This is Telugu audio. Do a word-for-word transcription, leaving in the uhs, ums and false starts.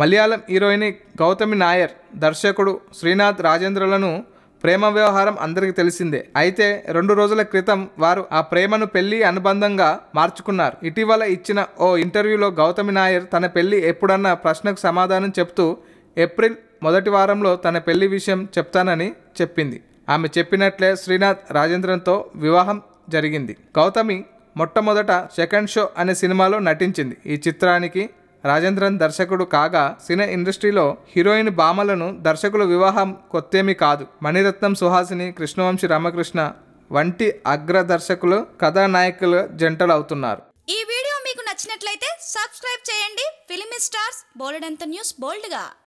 మలయాళం హీరోయిన్ గౌతమి నాయర్, దర్శకుడు శ్రీనాథ్ రాజేంద్రలను ప్రేమ వ్యవహారం అందరికీ తెలిసిందే. అయితే రెండు రోజుల క్రితం వారు ఆ ప్రేమను పెళ్లి అనుబంధంగా మార్చుకున్నారు. ఇటీవల ఇచ్చిన ఓ ఇంటర్వ్యూలో గౌతమి నాయర్ తన పెళ్లి ఎప్పుడన్న ప్రశ్నకు సమాధానం చెప్తూ ఏప్రిల్ మొదటి వారంలో తన పెళ్లి విషయం చెప్తానని చెప్పింది. ఆమె చెప్పినట్లే శ్రీనాథ్ రాజేంద్రన్తో వివాహం జరిగింది. గౌతమి మొట్టమొదట సెకండ్ షో అనే సినిమాలో నటించింది. ఈ చిత్రానికి రాజేంద్రన్ దర్శకుడు కాగా సినీ ఇండస్ట్రీలో హీరోయిన్ భామలను దర్శకుల వివాహం కొత్తేమీ కాదు. మణిరత్నం, సుహాసిని, కృష్ణవంశీ రామకృష్ణ వంటి అగ్ర దర్శకులు కథానాయకుల జంటలు అవుతున్నారు. ఈ వీడియో మీకు నచ్చినట్లయితే సబ్స్క్రైబ్ చేయండి. ఫిల్మీ స్టార్స్ బోల్డ్ అంత న్యూస్ బోల్డ్గా.